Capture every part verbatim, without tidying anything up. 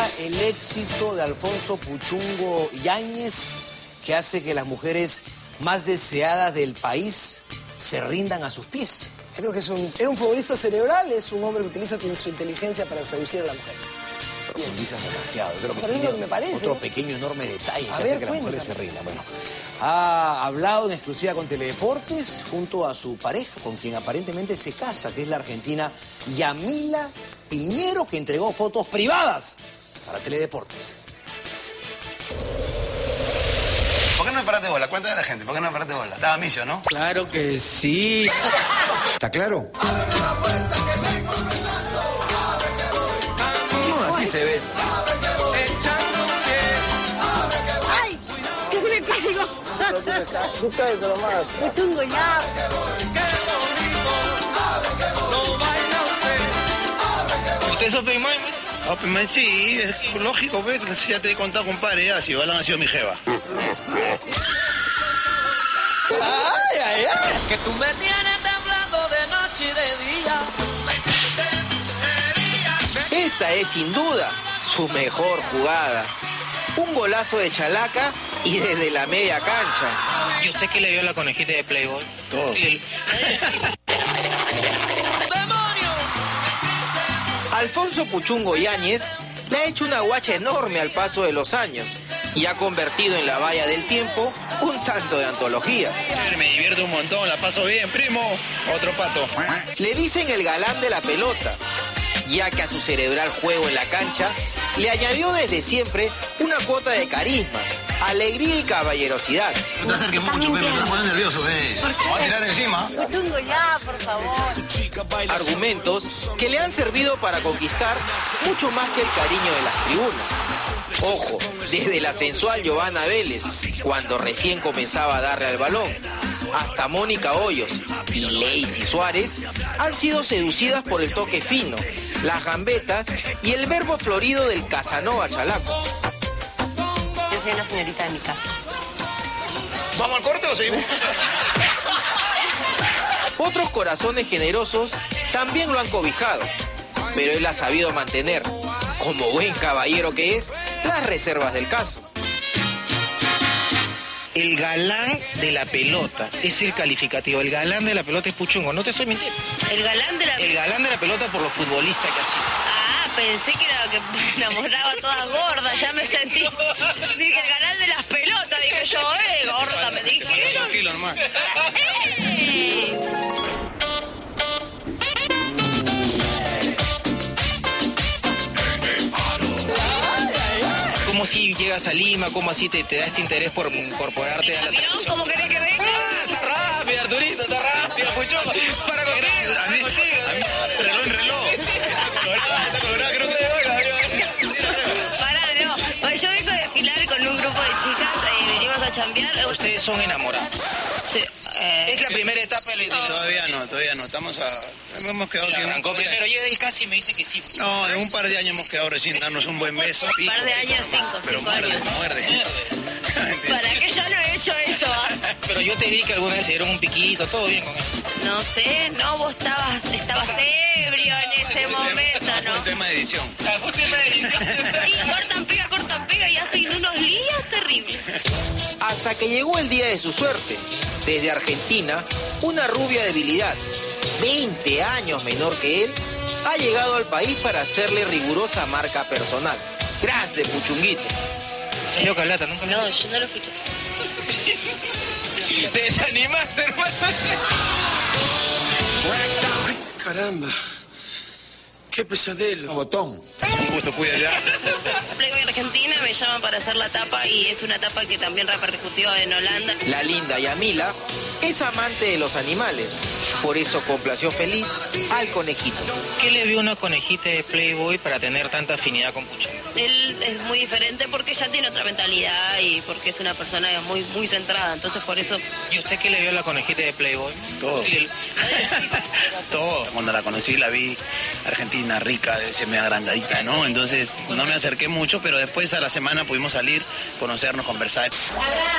el éxito de Alfonso Puchungo Yáñez, que hace que las mujeres más deseadas del país se rindan a sus pies. Creo que es un, es un futbolista cerebral, es un hombre que utiliza su inteligencia para seducir a la mujer. Profundizas demasiado. Creo que Pero es lo que me parece, otro ¿no? pequeño, enorme detalle que A hace ver, que las cuéntame. mujeres se rindan. Bueno, ha hablado en exclusiva con Teledeportes junto a su pareja, con quien aparentemente se casa, que es la argentina Yamila Piñero, que entregó fotos privadas para Teledeportes. ¿Por qué no me paraste bola? Cuéntale a la gente, ¿por qué no me paraste bola? Estaba misio, ¿no? Claro que sí. ¿Está claro? No, así se ve. ¡Ay! ¡Que me caigo! Tú cállate nomás. Puchungo ya. ¿Usted es open mind? Open mind, sí, es lógico, ¿ves? Ya te he contado, compadre, ya, si Balan ha sido mi jeva. Ay, ay, ay. Que tú me tienes temblando de noche y de día. Esta es sin duda su mejor jugada. Un golazo de chalaca y desde la media cancha. ¿Y usted qué le vio a la conejita de Playboy? Todo. ¡Demonio! Alfonso Puchungo Yáñez le ha hecho una guacha enorme al paso de los años y ha convertido en la valla del tiempo un tanto de antología. Chévere, me divierto un montón, la paso bien, primo. Otro pato. Le dicen el galán de la pelota, ya que a su cerebral juego en la cancha le añadió desde siempre una cuota de carisma, alegría y caballerosidad. No te acerques mucho, Pepe, me estás poniendo nervioso, ve. Me voy a tirar encima. Puchungo ya, por favor. Argumentos que le han servido para conquistar mucho más que el cariño de las tribunas. Ojo, desde la sensual Giovanna Vélez, cuando recién comenzaba a darle al balón, hasta Mónica Hoyos y Lacey Suárez han sido seducidas por el toque fino, las gambetas y el verbo florido del Casanova Chalaco. Yo soy una señorita de mi casa. ¿Vamos al corte o seguimos? Otros corazones generosos también lo han cobijado, pero él ha sabido mantener, como buen caballero que es, las reservas del caso. El galán de la pelota es el calificativo. El galán de la pelota es Puchungo. No te estoy mintiendo. El galán de la... El galán de la pelota por lo futbolista que ha sido. Ah, pensé que era que me enamoraba toda gorda, ya me sentí. Dije, el galán de las pelotas, dije yo, eh, gorda, me dije. Tranquilo, nomás. ¡Eh! ¿Cómo si llegas a Lima? ¿Cómo así te, te da este interés por incorporarte a la ¿Avión? televisión? ¿Cómo querés que venga? Ah, está rápido, Arturito, está rápido, Puchungo. Para contigo, A mí, a mí, reloj en reloj. Está colorada, está colorada, creo que... Pará, no. Oye, yo vengo a desfilar con un grupo de chicas, eh, venimos a chambear. Ustedes son enamorados. Sí, eh, Es la primera etapa del... del- Todavía no, todavía no. Estamos a... Hemos quedado... que- Arrancó primero, yo él casi me dice que sí. No, en un par de años hemos quedado recién darnos un buen beso. un par de años, cinco, Pero cinco muerde, años. muerde. ¿Para qué yo no he hecho eso? ah? Pero yo te vi que alguna vez se dieron un piquito, todo bien con eso. No sé, no, vos estabas, estabas ebrio en ese momento, Fue un ¿no? tema de edición. Y cortan, pega, cortan, pega y hacen unos líos terribles. Hasta que llegó el día de su suerte. Desde Argentina, una rubia debilidad, veinte años menor que él, ha llegado al país para hacerle rigurosa marca personal. Grande Puchunguito. Salió Calata, nunca lo No, yo no lo escucho así. Te desanimaste, hermano. Caramba, qué pesadelo. Botón. Es un gusto, cuida ya. Playboy Argentina me llaman para hacer la tapa y es una tapa que también repercutió en Holanda. La linda Yamila es amante de los animales, por eso complació feliz al conejito. ¿Qué le vio una conejita de Playboy para tener tanta afinidad con Puchungo? Él es muy diferente porque ya tiene otra mentalidad y porque es una persona muy, muy centrada, entonces por eso... ¿Y usted qué le vio a la conejita de Playboy? Todo. Sí, le- Todo. Cuando la conocí la vi argentina, rica, debe ser media agrandadita, ¿no? Entonces no me acerqué mucho, pero después a la semana pudimos salir, conocernos, conversar. Te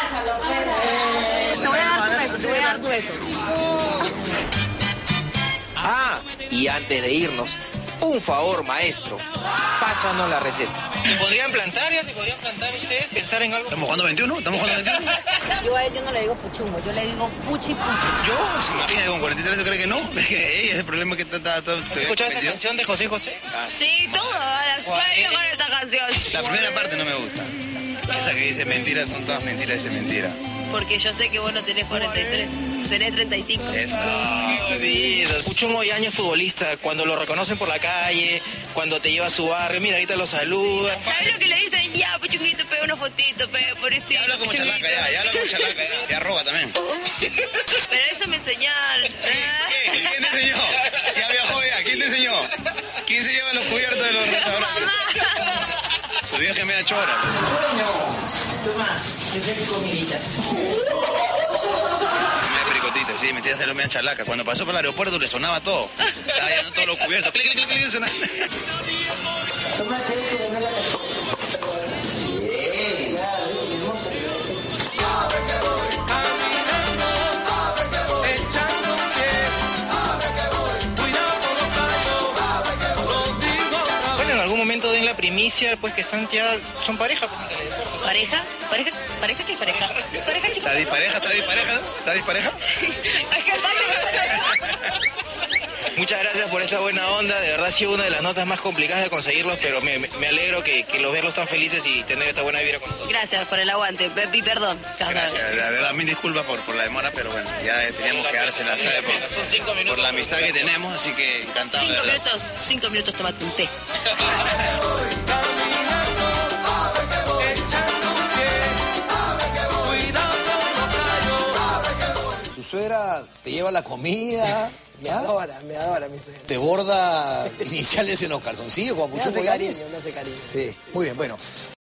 voy a dar tu beso, te voy a dar tu beso. Ah, y antes de irnos, Un favor, maestro, pásanos la receta. ¿Se podrían plantar ya? ¿Se podrían plantar ustedes? ¿Pensar en algo? ¿Estamos jugando veintiuno? ¿Estamos jugando veintiuno? Yo a él yo no le digo puchungo, yo le digo puchi puchi. Yo, se imagina, con cuarenta y tres, ¿tú crees que no? Es que ella es el problema que está... está, ¿Has escuchado esa canción de José José? Sí, todo, al sueño con esa canción. La primera parte no me gusta. Esa que dice mentiras, son todas mentiras, dice mentira. Porque yo sé que vos no tenés cuarenta y tres, tenés treinta y cinco. Eso. Puchungo y año futbolista, cuando lo reconocen por la calle, cuando te lleva a su barrio, mira, ahorita lo saluda. ¿Sabes lo que le dicen? Ya, puchunguito, pega una fotito, pega por eso. Ya habla como chalaca, ya, ya habla como chalaca, ya. Y arroba también. Pero eso me enseñaron. ¿Qué? ¿Quién te enseñó? Ya viajó ya, ¿quién te enseñó? ¿Quién se lleva los cubiertos de los restaurantes? Su viaje me da chora. Toma, te traigo comidita. Me da pericotita, sí, mentiras de lo me da chalaca. Cuando pasó por el aeropuerto le sonaba todo. Estaba llenando todos los cubiertos. Clic, clic, clic, clic, sonaba. Momento den la primicia, pues que están ya, son pareja, pues en Teledeportes. ¿Pareja? ¿Pareja? ¿Pareja qué pareja? ¿Pareja chica? ¿Está dispareja? ¿Está dispareja? ¿Está dispareja? Sí. Muchas gracias por esa buena onda, de verdad ha sido una de las notas más complicadas de conseguirlos, pero me, me alegro que, que los verlos tan felices y tener esta buena vibra con nosotros. Gracias por el aguante, y perdón. Gracias, la verdad, mil disculpas por, por la demora, pero bueno, ya teníamos que dársela, ¿sabes? Por, Son cinco minutos. por la amistad que tenemos, así que encantado. Cinco de verdad. minutos, cinco minutos, tomate un té. Tu suegra te lleva la comida, Me ¿ya? adora, me adora mi suegra. Te borda iniciales en los calzoncillos, como Me Puchungo hace Yáñez. cariño, me hace cariño. Sí, muy bien, bueno.